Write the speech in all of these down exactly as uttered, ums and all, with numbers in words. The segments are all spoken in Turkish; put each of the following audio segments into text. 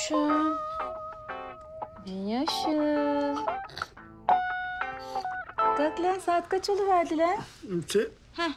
Minnoşum. Minnoşum. Kalk lan, saat kaç oluverdi lan? Nurten. Heh.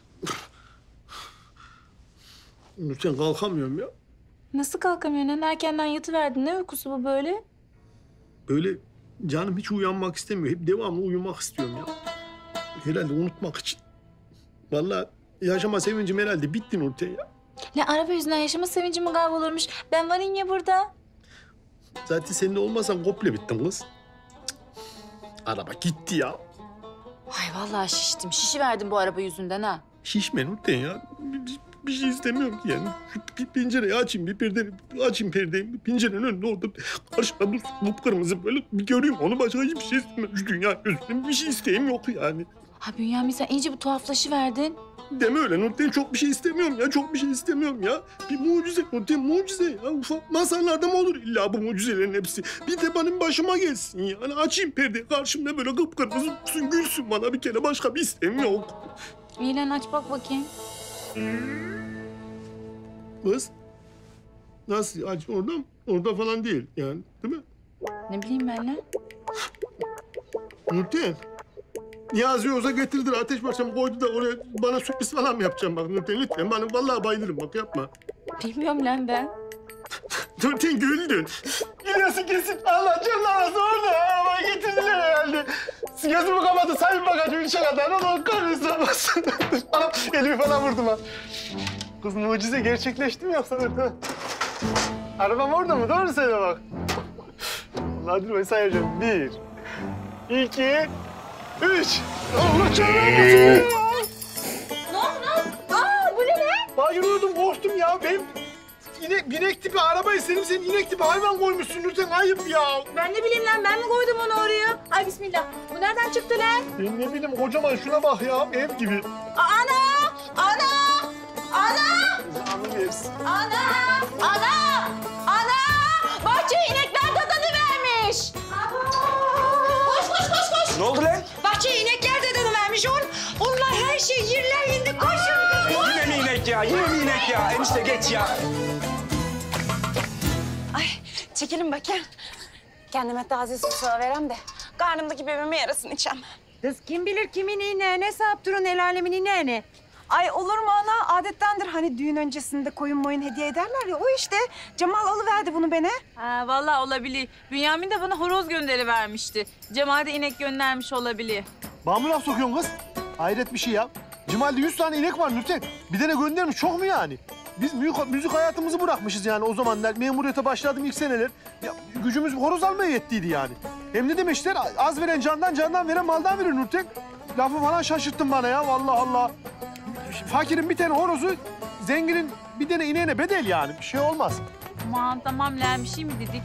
Nurten kalkamıyorum ya. Nasıl kalkamıyorsun lan? Erkenden yatıverdin. Ne uykusu bu böyle? Böyle canım hiç uyanmak istemiyor. Hep devamlı uyumak istiyorum ya. Herhalde unutmak için. Vallahi yaşama sevincim herhalde bitti Nurten ya. Lan araba yüzünden yaşama sevincim mi kaybolurmuş? Ben varım ya burada. Zaten seninle olmasan komple bittim kız. Cık. Araba gitti ya. Ay vallahi şiştim. Şişiverdim bu araba yüzünden ha. Şişme Nurten ya. Bir, bir, bir şey istemiyorum ki yani. Şu bir pencereyi açayım, bir perdeyi açayım perdeyi. Pencerenin önünde orada karşıda dursun kıpkırmızı böyle bir göreyim onu. Başka hiçbir şey istemiyorum. Şu dünya gözünde bir şey isteğim yok yani. Ha Bünyamin sen iyice bir tuhaflaşıverdin. Deme öyle Nurten, çok bir şey istemiyorum ya, çok bir şey istemiyorum ya. Bir mucize Nurten, mucize ya. Ufak masallarda mı olur illa bu mucizelerin hepsi? Bir de benim başıma gelsin ya. Hani açayım perdeyi, karşımda böyle kıpkırmızı olsun, gülsün bana bir kere, başka bir isteğim yok. İyi lan aç bak bakayım. Kız, nasıl aç orada mı? Orada falan değil yani, değil mi? Ne bileyim ben lan. Nurten, Niyazi Yoz'a getirdiler, ateş parçamı koydu da oraya bana sürpriz falan mı yapacağım bak Nurten, lütfen. Bana vallahi bayılırım bak, yapma. Bilmiyorum lan ben. Nurten güldün. Gülüyorsun kesin. Allah canına orada. Ama getirdiler herhalde. Gözümü kapattı. Sayın bakacağım işe kadar. Allah kahretsin. Anam elimi falan vurdum ha. Kız mucize gerçekleşti mi yoksa orada? Arabam orada mı? Doğru söyle bak. Allah dur ben sayacağım. Bir, iki, üç. Allah canına ya. Ne oldu lan? Aa bu ne lan? Bayılıyordum, korktum ya. Benim inek, binek tipi araba istedim. Sen inek tipi hayvan koymuşsun Nurten. Ayıp ya. Ben ne bileyim lan ben mi koydum onu oraya? Ay bismillah. Bu nereden çıktı lan? Ben ne bileyim kocaman şuna bak ya. Ev gibi. Ana! Ana! Ana! Canım yersin. Ana! Ana! Ana! Bahçeye inekler dadanı vermiş. Koş koş koş koş. Ne oldu lan? Bahçeye inekler dadanı vermiş. On, onlar her şey yerler indi. Koşun. Koş. Yine mi inek ya? Yine mi inek ya? Enişte geç ya. Ay çekilin bakayım. Kendime taze su verem de karnımdaki bebeğime yarasın içem. Kız kim bilir kimin ineği, ne sahip durun el alemin ineğini. Ay olur mu ana? Adettendir hani düğün öncesinde koyun moyun hediye ederler ya. O işte. Cemal alıverdi bunu bana. Ha, vallahi olabilir. Bünyamin de bana horoz gönderivermişti. Cemal de inek göndermiş olabilir. Bana mı laf sokuyorsun kız? Hayret bir şey ya. Cemal'de yüz tane inek var Nurten. Bir tane göndermiş, çok mu yani? Biz müzik, müzik hayatımızı bırakmışız yani o zamanlar. Memuriyete başladım ilk seneler. Ya, gücümüz horoz almaya yettiydi yani. Hem ne demişler? Az veren candan, candan veren maldan verir Nurten. Lafı falan şaşırttın bana ya, vallahi Allah. Fakirin bir tane horozu, zenginin bir tane ineğine bedel yani. Bir şey olmaz. Aman tamam lan bir şey mi dedik?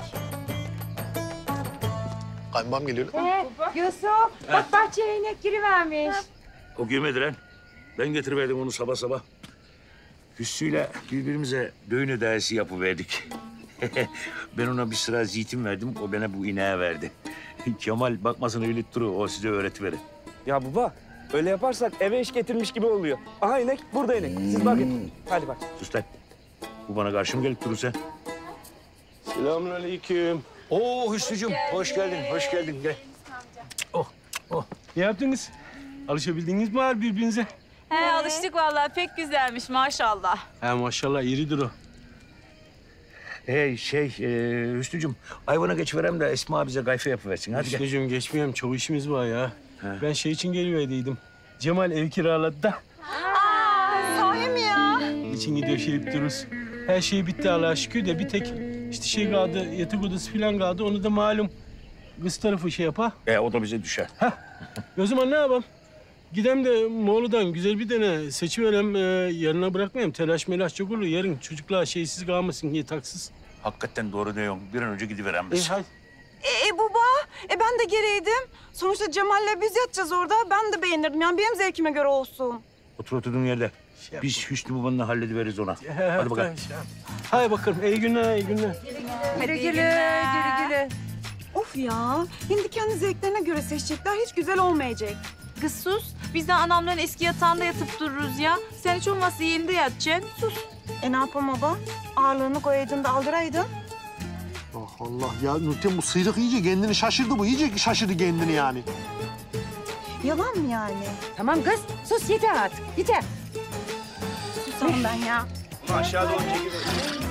Kayınbam geliyor. Ee, Yusuf, bak bahçeye inek girivermiş. O girmedi lan. Ben getiriverdim onu sabah sabah. Hüsnü'yle birbirimize düğün hediyesi yapıverdik. Ben ona bir sıra zeytin verdim, o bana bu ineği verdi. Kemal bakmasın öyle duru, o size öğretiverir. Ya baba, öyle yaparsak eve iş getirmiş gibi oluyor. Aha inek, burada inek. Siz bakın. Hadi bak. Sus lan. Bu bana karşı mı gelip durursa? Selamünaleyküm. Oo Hüsnü'cüğüm, hoş geldin, hoş geldin. Gel. Oh, oh. Ne yaptınız? Alışabildiniz mi abi birbirinize? He alıştık vallahi pek güzelmiş maşallah. He maşallah iridir o. Hey şey, e, Hüsnü'cüğüm, ayvana geçiverem de Esma bize gayfe yapıversin. Hadi gel. Hüsnü'cüğüm geçmiyorum, çok işimiz var ya. He. Ben şey için geliverdiydim. Cemal ev kiraladı da. Sahi mi ya? İçin gidiyor şey dururuz. Her şey bitti Allah'a şükür de bir tek işte şey kaldı, yatak odası falan kaldı. Onu da malum kız tarafı şey yapar. E, o da bize düşer. O zaman ne yapalım? Gidem de Moğol'dan güzel bir tane seçiverem, e, yanına bırakmayayım. Telaş melaş çok olur. Yarın çocuklar şeysiz kalmasın, yataksız. Hakikaten doğru diyorsun. Bir an önce gidiverem E, biz. hadi. E, e baba, e ben de gereydim. Sonuçta Cemal'le biz yatacağız orada. Ben de beğenirdim yani benim zevkime göre olsun. Otur oturduğun yerde. Şey Biz Hüsnü babanla hallediveriz ona. He, Hadi bakalım. tamam, şey yap. Hadi bakalım. İyi günler, iyi günler. Güle güle, güle güle. Of ya, şimdi kendi zevklerine göre seçecekler. Hiç güzel olmayacak. Kız sus. Biz de anamların eski yatağında yatıp dururuz ya. Sen hiç olmazsa yerinde yatacaksın. Sus. E ne yapalım baba? Ağırlığını koyaydın da aldıraydın. Allah Allah ya Nurten bu sıyrık iyice kendini şaşırdı bu. İyice şaşırdı kendini yani. Yalan mı yani? Tamam kız sus yeter artık yeter. Susamam ben ya. Aşağı doğru çekil.